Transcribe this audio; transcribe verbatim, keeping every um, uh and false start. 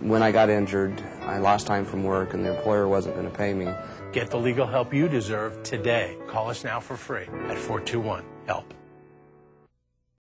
When I got injured, I lost time from work and the employer wasn't going to pay me. Get the legal help you deserve today. Call us now for free at four two one HELP.